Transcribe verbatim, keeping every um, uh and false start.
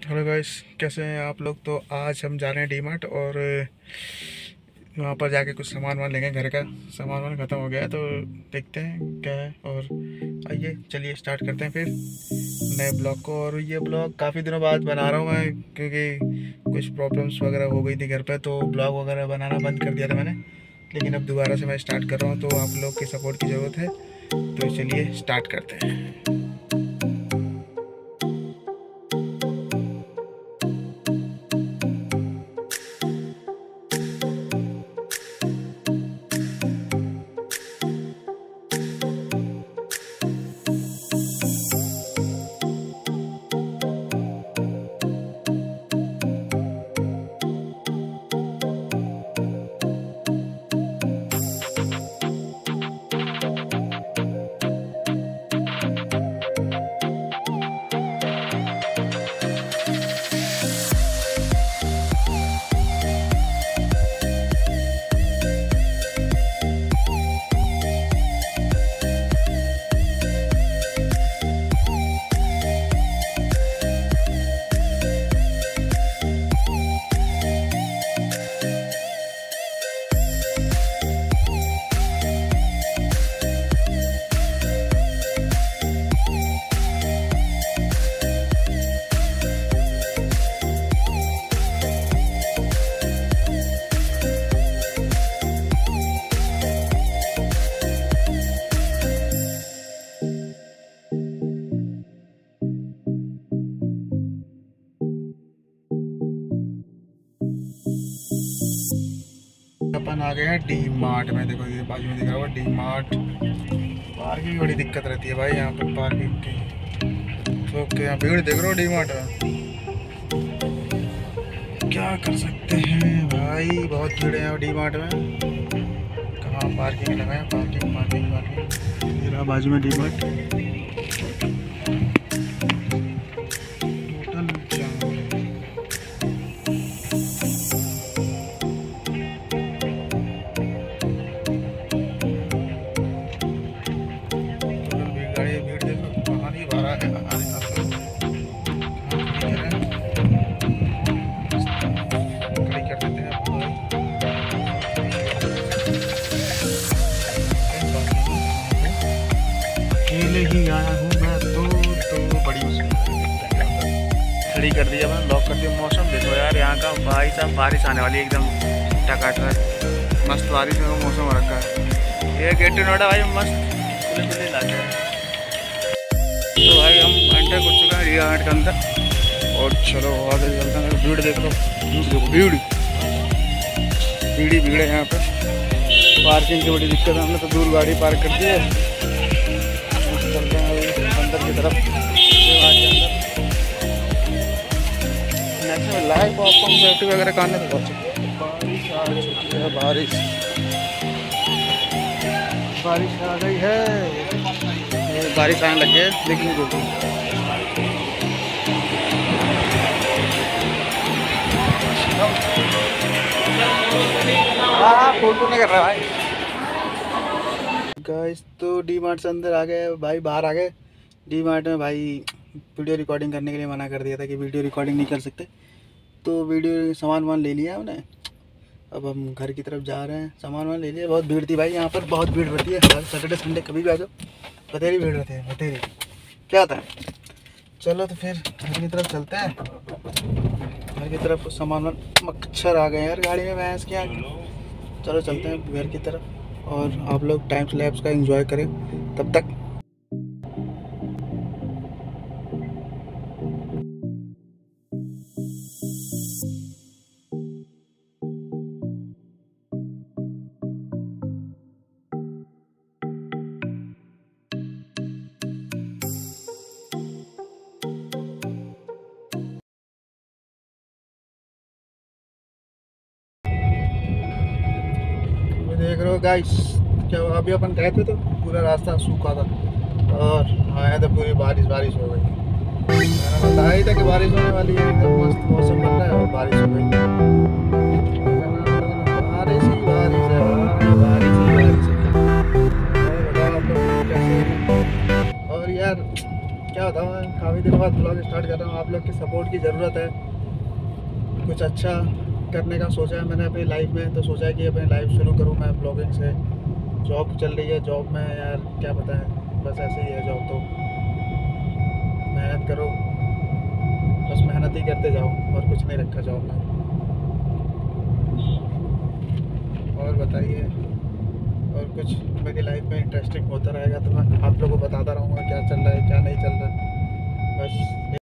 Hello guys, कैसे हैं आप लोग। तो आज हम जा रहे हैं डी मार्ट और वहाँ पर जाके कुछ सामान वामान लेंगे। घर का सामान वामान ख़त्म हो गया है तो देखते हैं क्या है। और आइए चलिए स्टार्ट करते हैं फिर नए ब्लॉग को। और ये ब्लॉग काफ़ी दिनों बाद बना रहा हूँ मैं, क्योंकि कुछ प्रॉब्लम्स वगैरह हो गई थी घर पे, तो ब्लॉग वगैरह बनाना बंद कर दिया था मैंने। लेकिन अब दोबारा से मैं स्टार्ट कर रहा हूँ, तो आप लोग की सपोर्ट की ज़रूरत है। तो चलिए स्टार्ट करते हैं। अपन आ गए हैं डी मार्ट में। देखो ये बाजू में दिख रहा होगा डी मार्ट। पार्किंग की बड़ी दिक्कत रहती है भाई यहाँ पर, पार्किंग की। तो क्या भीड़ देख रहे हो डी मार्ट में, क्या कर सकते हैं भाई, बहुत भीड़ है यहाँ डी मार्ट में। कहाँ पार्किंग लगाए, पार्किंग पार्किंग पार्किंग। ये रहा बाजू में डी मार्ट। अकेले ही आया हूँ मैं तो तो बड़ी खड़ी कर दिया मैंने, लॉक कर दिया। मौसम देखो यार यहाँ का भाई साहब, बारिश आने वाली है एकदम टकाटक। मस्त बारिश में मौसम हो रखा है। ये गेट नोएडा भाई मस्त खुले खुले इलाके हैं। तो भाई हम एंटर कर चुके हैं डी मार्ट के अंदर और चलो आगे चलते हैं। भीड़ देख लो, भीड़ भीड़ ही भीड़ है यहाँ पे। पार्किंग की बड़ी दिक्कत है, हमने तो दूर गाड़ी पार्क कर दी है। चलते हैं अंदर की तरफ। नेक्स्ट में लाइव पॉपकॉर्न सेफ्टी वगैरह खाने से बहुत बारिश आ चुकी है। बारिश बारिश आ गई है, बारिश आने लग गई लेकिन जो हाँ फोटो नहीं कर रहा भाई। गाइस तो डी मार्ट से अंदर आ गए भाई, बाहर आ गए। डी मार्ट में भाई वीडियो रिकॉर्डिंग करने के लिए मना कर दिया था कि वीडियो रिकॉर्डिंग नहीं कर सकते। तो वीडियो सामान वामान ले लिया हमने। अब हम घर की तरफ जा रहे हैं। सामान वामान ले लिया। बहुत भीड़ थी भाई यहाँ पर, बहुत भीड़ रहती है हर सैटरडे संडे, कभी भी आ जाओ बतेरी भीड़ रहती है। बतेरी क्या होता है। चलो तो फिर घर की तरफ चलते हैं। घर की तरफ सामान मच्छर आ गए यार गाड़ी में, भैंस के यहाँ। चलो चलते हैं घर की तरफ और आप लोग टाइम लैप्स का एंजॉय करें तब तक। देख रहे हो गाइस, क्या अभी अपन गए थे तो पूरा रास्ता सूखा था और आया था पूरी बारिश बारिश हो गई। मैंने बताया ही था कि बारिश होने वाली है, एकदम मस्त मौसम बन रहा है और बारिश हो गई। बारिश ही बारिश है, बारिश ही बारिश है। और यार क्या बताऊँ, मैं काफ़ी दिनों बाद ब्लॉग स्टार्ट कर रहा हूँ। आप लोग की सपोर्ट की ज़रूरत है। कुछ अच्छा करने का सोचा है मैंने अपनी लाइफ में, तो सोचा है कि अपनी लाइफ शुरू करूँ मैं ब्लॉगिंग से। जॉब चल रही है, जॉब में यार क्या बताएं, बस ऐसे ही है जॉब तो। मेहनत करो, बस मेहनत ही करते जाओ, और कुछ नहीं रखा जॉब में। और बताइए, और कुछ मेरी लाइफ में इंटरेस्टिंग होता रहेगा तो मैं आप लोगों को बताता रहूँगा क्या चल रहा है क्या नहीं चल रहा है। बस